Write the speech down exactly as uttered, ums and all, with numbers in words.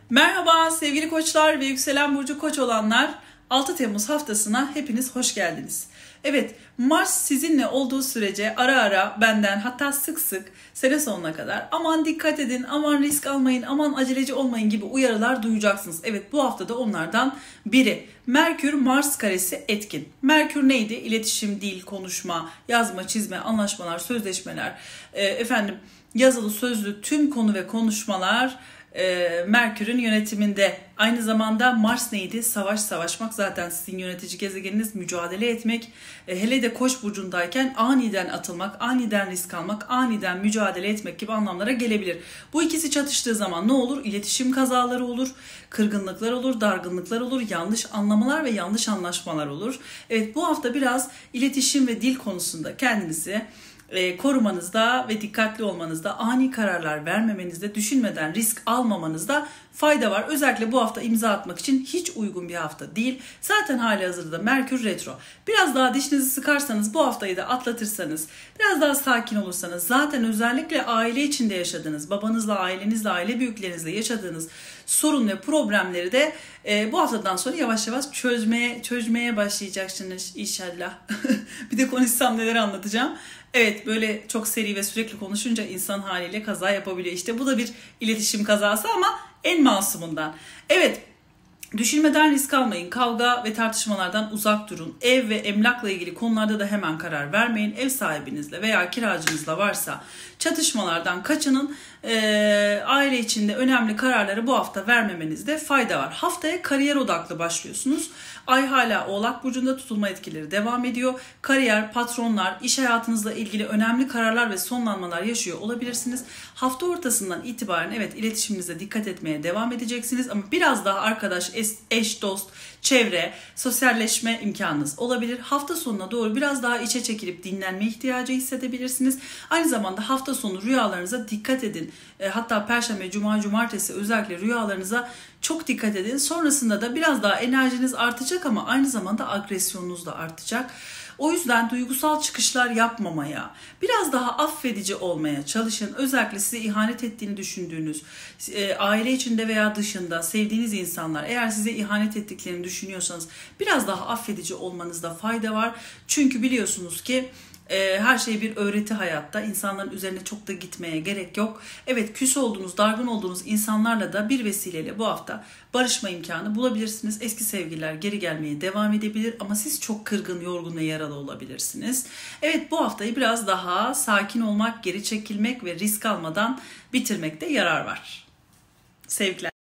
Merhaba sevgili koçlar ve yükselen burcu koç olanlar, altı Temmuz haftasına hepiniz hoş geldiniz. Evet, Mars sizinle olduğu sürece ara ara benden, hatta sık sık sene sonuna kadar aman dikkat edin, aman risk almayın, aman aceleci olmayın gibi uyarılar duyacaksınız. Evet, bu hafta da onlardan biri. Merkür Mars karesi etkin. Merkür neydi? İletişim, dil, konuşma, yazma, çizme, anlaşmalar, sözleşmeler, e, efendim yazılı, sözlü tüm konu ve konuşmalar E, Merkür'ün yönetiminde. Aynı zamanda Mars neydi? Savaş, savaşmak, zaten sizin yönetici gezegeniniz, mücadele etmek. E, hele de Koç burcundayken aniden atılmak, aniden risk almak, aniden mücadele etmek gibi anlamlara gelebilir. Bu ikisi çatıştığı zaman ne olur? İletişim kazaları olur, kırgınlıklar olur, dargınlıklar olur, yanlış anlamalar ve yanlış anlaşmalar olur. Evet, bu hafta biraz iletişim ve dil konusunda kendinizi E, korumanızda ve dikkatli olmanızda, ani kararlar vermemenizde, düşünmeden risk almamanızda fayda var. Özellikle bu hafta imza atmak için hiç uygun bir hafta değil. Zaten halihazırda Merkür retro. Biraz daha dişinizi sıkarsanız, bu haftayı da atlatırsanız, biraz daha sakin olursanız, zaten özellikle aile içinde yaşadığınız, babanızla, ailenizle, aile büyüklerinizle yaşadığınız sorun ve problemleri de e, bu haftadan sonra yavaş yavaş çözmeye çözmeye başlayacaksınız inşallah. Bir de konuşsam neler anlatacağım. Evet, böyle çok seri ve sürekli konuşunca insan haliyle kaza yapabiliyor. İşte bu da bir iletişim kazası ama en masumundan. Evet, düşünmeden risk almayın. Kavga ve tartışmalardan uzak durun. Ev ve emlakla ilgili konularda da hemen karar vermeyin. Ev sahibinizle veya kiracınızla varsa çatışmalardan kaçının. Ee, aile içinde önemli kararları bu hafta vermemenizde fayda var. Haftaya kariyer odaklı başlıyorsunuz. Ay hala Oğlak burcunda, tutulma etkileri devam ediyor. Kariyer, patronlar, iş hayatınızla ilgili önemli kararlar ve sonlanmalar yaşıyor olabilirsiniz. Hafta ortasından itibaren evet, iletişiminize dikkat etmeye devam edeceksiniz ama biraz daha arkadaş, eş, dost, çevre, sosyalleşme imkanınız olabilir. Hafta sonuna doğru biraz daha içe çekilip dinlenme ihtiyacı hissedebilirsiniz. Aynı zamanda hafta sonu rüyalarınıza dikkat edin. E, hatta Perşembe, Cuma, Cumartesi özellikle rüyalarınıza çok dikkat edin. Sonrasında da biraz daha enerjiniz artacak ama aynı zamanda agresyonunuz da artacak. O yüzden duygusal çıkışlar yapmamaya, biraz daha affedici olmaya çalışın. Özellikle size ihanet ettiğini düşündüğünüz, e, aile içinde veya dışında sevdiğiniz insanlar eğer size ihanet ettiklerini düşünüyorsanız biraz daha affedici olmanızda fayda var. Çünkü biliyorsunuz ki her şey bir öğreti hayatta. İnsanların üzerine çok da gitmeye gerek yok. Evet, küs olduğunuz, dargın olduğunuz insanlarla da bir vesileyle bu hafta barışma imkanı bulabilirsiniz. Eski sevgililer geri gelmeye devam edebilir ama siz çok kırgın, yorgun ve yaralı olabilirsiniz. Evet, bu haftayı biraz daha sakin olmak, geri çekilmek ve risk almadan bitirmekte yarar var. Sevgiler.